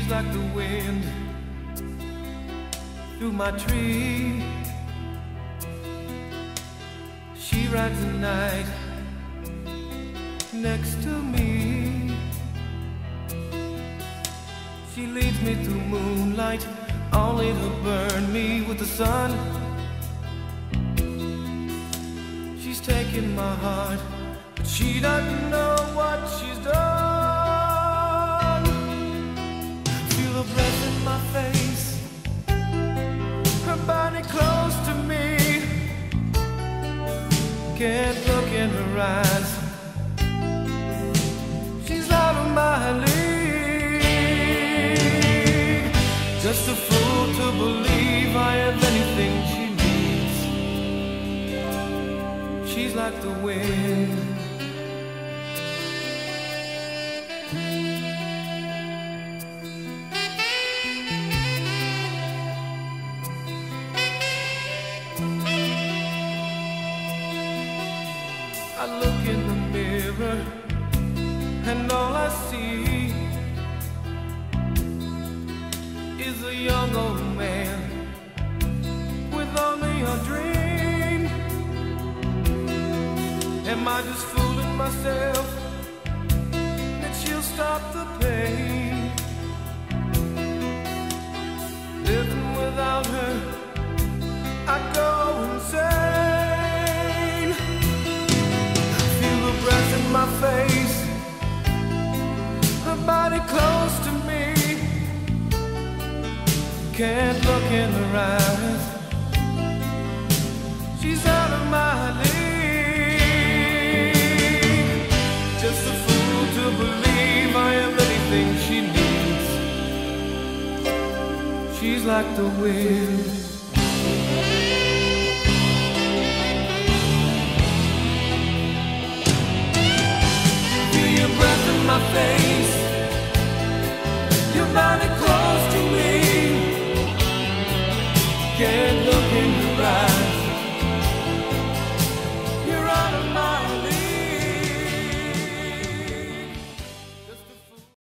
like the wind through my tree. She rides the night next to me. She leads me through moonlight, only to burn me with the sun. She's taken my heart, but she doesn't know what she's done. Feel her breath in my face, her body close to me. Can't look in her eyes, she's out of my league. Just a fool to believe I have anything she needs. She's like the wind. I look in the mirror and all I see is a young old man with only a dream. Am I just fooling myself that she'll stop the pain? Living without her, I go insane. Feel her breath in my face, her body close to me. Can't look in her eyes, she's out of my league. Just a fool to believe I have anything she needs. She's like the wind. Feel your breath in my face, your body close to me. Can't